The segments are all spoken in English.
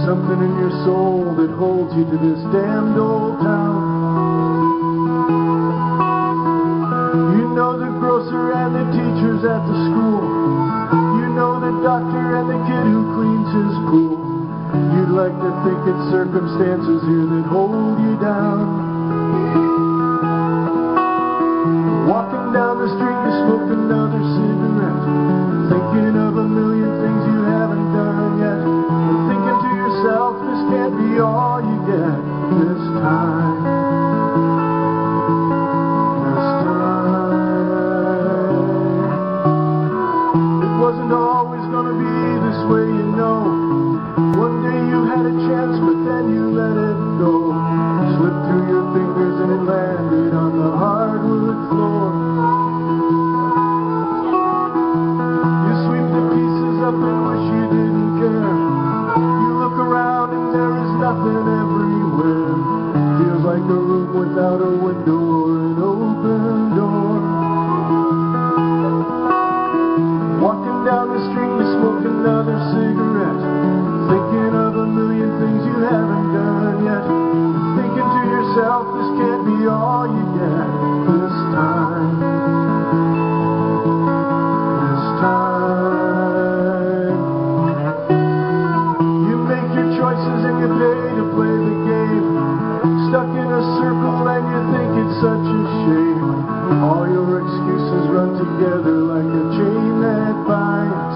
something in your soul that holds you to this damned old town. You know the grocer and the teachers at the school. You know the doctor and the kid who cleans his pool. You'd like to think it's circumstances here that hold you down. Walking down the street, you smoke another cigarette, thinking of a million things you haven't done yet. You're thinking to yourself, this can't be all you get this time. This time. It wasn't always gonna be this way, you know. One day you had a chance, but then you let it go. Slipped through your fingers and it landed on the hardwood floor. You sweep the pieces up and wish you didn't care. You look around and there is nothing everywhere. Feels like a room without a window or an open door. Walking down the street, you smoke another cigarette, thinking of a million things you haven't done yet. Thinking to yourself, this can't be all you get this time. This time. You make your choices and you pay to play the game. Stuck in a circle and you think it's such a shame. All your excuses run together like a chain that binds.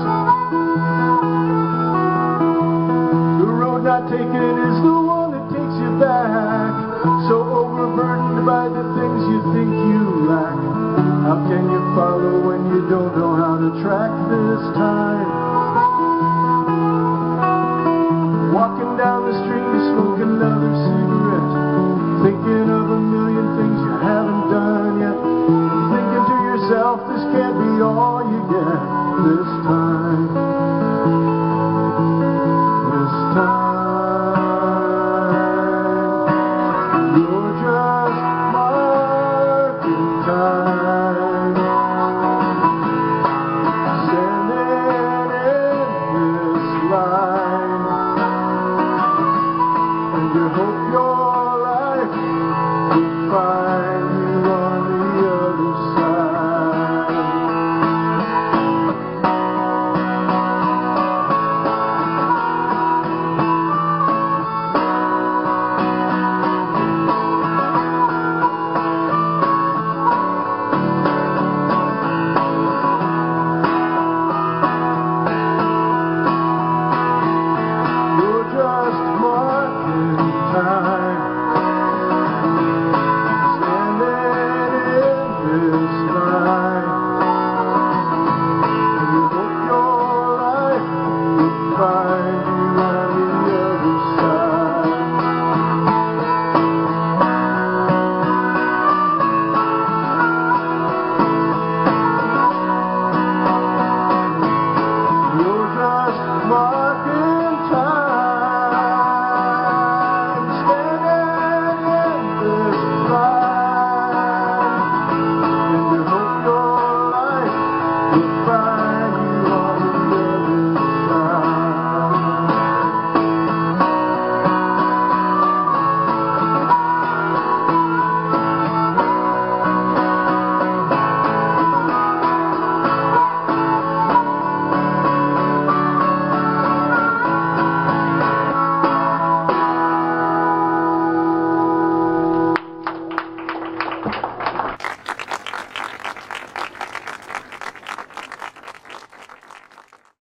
The road not taken is the one that takes you back. So overburdened by the things you think you lack. How can you follow when you don't know how to track this time?